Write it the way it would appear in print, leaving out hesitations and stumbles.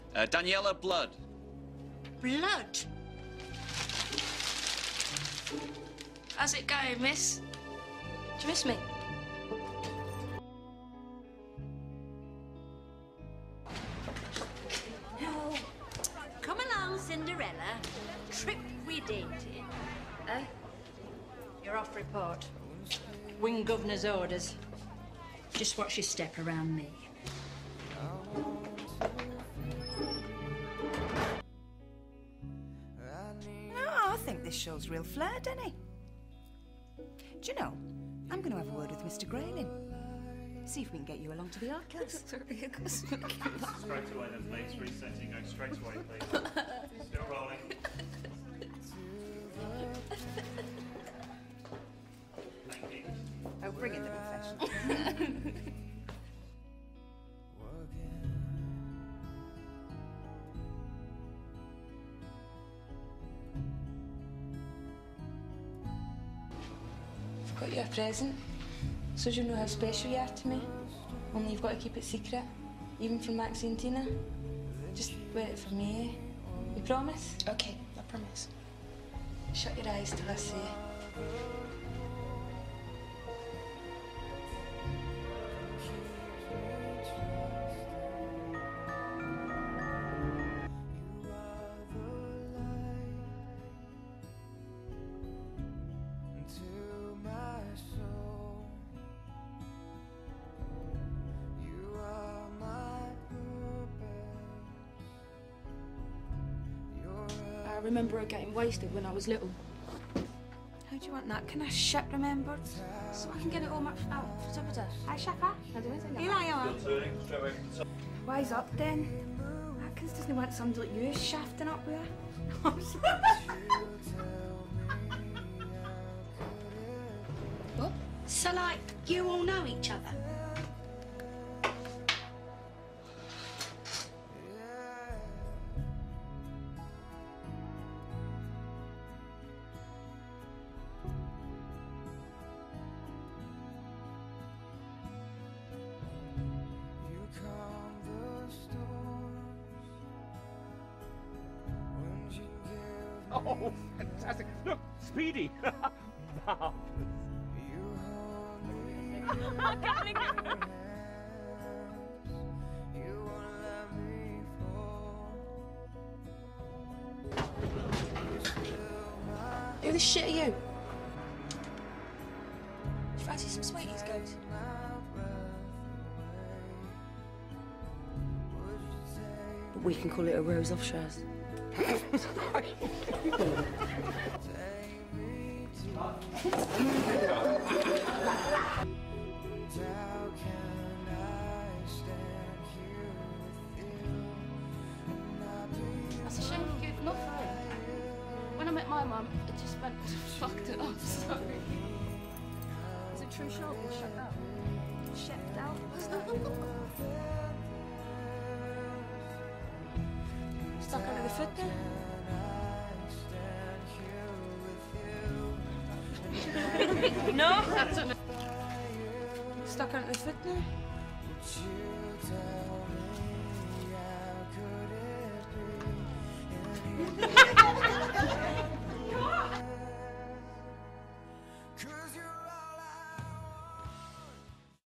Daniela Blood. Blood? How's it going, miss? Do you miss me? No. Come along, Cinderella. Trip we dainty. Eh? You're off report. Wing Governor's orders. Just watch your step around me. I think this shows real flair, Denny. Do you know, I'm going to have a word with Mr. Grayling. See if we can get you along to the art class. Straight away then, please. Resetting. Go straight away, please. Still rolling. Thank you. Oh, bring in the professional. I've got you a present, so you'll know how special you are to me. Only you've got to keep it secret, even from Maxie and Tina. Just wear it for me, eh? You promise? Okay, I promise. Shut your eyes till I say it. I remember her getting wasted when I was little. How do you want that? Can I ship remembered? So I can get it all matched out for supper. Hi, Shepper. I do anything. Eli, Still turning. Straight away from the top. Wise up, then. Atkins doesn't want somebody like you shafting up with her. What? So, like, you all know each other? Oh, fantastic. Look, Speedy. Marvelous. Who the shit are you? Do you fancy some sweeties, Goat? But we can call it a rose off Shaz. That's a shame you gave love for it. When I met my mum, it just went fucked it up, sorry. Is it true short or shut out? Shut out? Stuck under the foot there? No? Stuck under the foot there?